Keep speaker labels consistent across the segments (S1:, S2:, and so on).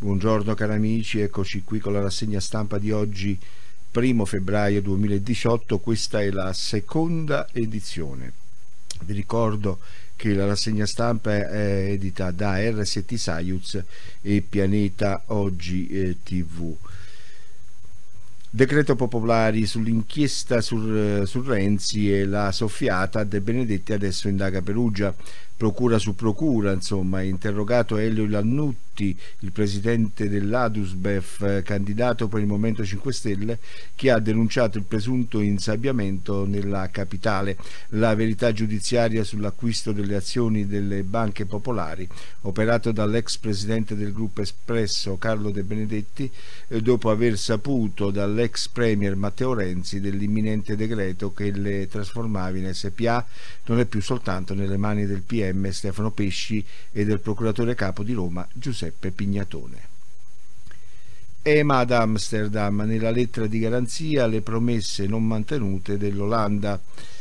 S1: Buongiorno cari amici, eccoci qui con la rassegna stampa di oggi, 1 febbraio 2018. Questa è la seconda edizione. Vi ricordo che la rassegna stampa è edita da RST Saiuz e Pianeta Oggi TV. Decreto popolari sull'inchiesta su Renzi e la soffiata De Benedetti adesso indaga Perugia, procura su procura, insomma. È interrogato Elio Lannutti, il presidente dell'Adusbef, candidato per il Movimento 5 Stelle, che ha denunciato il presunto insabbiamento nella capitale. La verità giudiziaria sull'acquisto delle azioni delle banche popolari operato dall'ex presidente del gruppo Espresso Carlo De Benedetti, dopo aver saputo dall'ex premier Matteo Renzi dell'imminente decreto che le trasformava in SPA, non è più soltanto nelle mani del PM Stefano Pesci e del procuratore capo di Roma Giuseppe Pignatone. EMA ad Amsterdam, nella lettera di garanzia le promesse non mantenute dell'Olanda.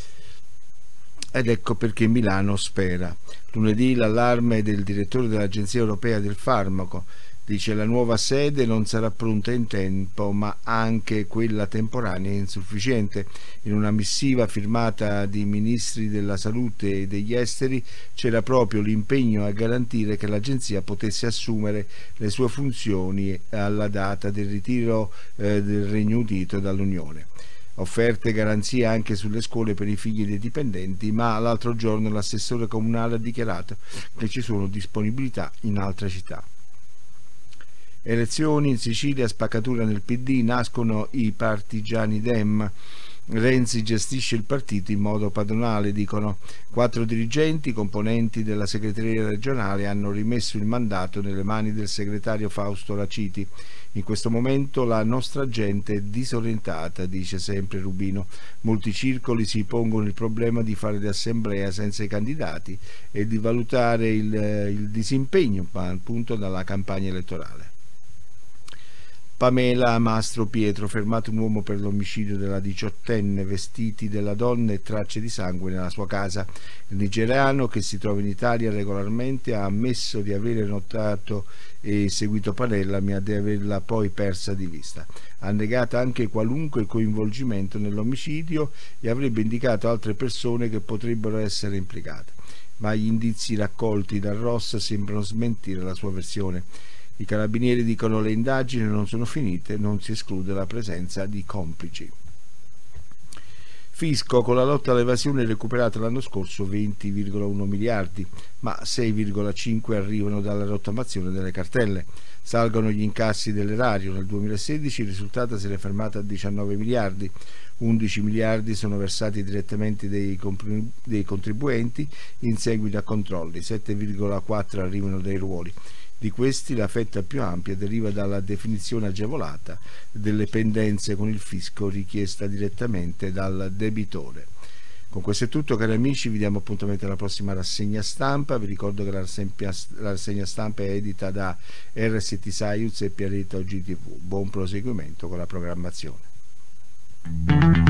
S1: Ed ecco perché Milano spera. Lunedì l'allarme del direttore dell'Agenzia Europea del Farmaco. Dice: la nuova sede non sarà pronta in tempo, ma anche quella temporanea è insufficiente. In una missiva firmata di ministri della salute e degli esteri c'era proprio l'impegno a garantire che l'agenzia potesse assumere le sue funzioni alla data del ritiro del Regno Unito dall'Unione. Offerte garanzie anche sulle scuole per i figli dei dipendenti, ma l'altro giorno l'assessore comunale ha dichiarato che ci sono disponibilità in altre città. Elezioni in Sicilia, spaccatura nel PD, nascono i partigiani Dem. Renzi gestisce il partito in modo padronale, dicono. 4 dirigenti, componenti della segreteria regionale, hanno rimesso il mandato nelle mani del segretario Fausto Raciti. In questo momento la nostra gente è disorientata, dice sempre Rubino. Molti circoli si pongono il problema di fare l'assemblea senza i candidati e di valutare il disimpegno appunto dalla campagna elettorale. Pamela Mastro Pietro, fermato un uomo per l'omicidio della 18enne, vestiti della donna e tracce di sangue nella sua casa. Il nigeriano, che si trova in Italia regolarmente, ha ammesso di avere notato e seguito Pamela, ma di averla poi persa di vista. Ha negato anche qualunque coinvolgimento nell'omicidio e avrebbe indicato altre persone che potrebbero essere implicate, ma gli indizi raccolti dal Ross sembrano smentire la sua versione. I carabinieri dicono che le indagini non sono finite, non si esclude la presenza di complici. Fisco, con la lotta all'evasione recuperato l'anno scorso 20,1 miliardi, ma 6,5 arrivano dalla rottamazione delle cartelle. Salgono gli incassi dell'erario. Nel 2016 il risultato si è fermato a 19 miliardi. 11 miliardi sono versati direttamente dei contribuenti in seguito a controlli, 7,4 arrivano dai ruoli. Di questi la fetta più ampia deriva dalla definizione agevolata delle pendenze con il fisco richiesta direttamente dal debitore. Con questo è tutto, cari amici, vi diamo appuntamento alla prossima rassegna stampa. Vi ricordo che la rassegna stampa è edita da RST Saiuz e Pianeta Oggi TV. Buon proseguimento con la programmazione.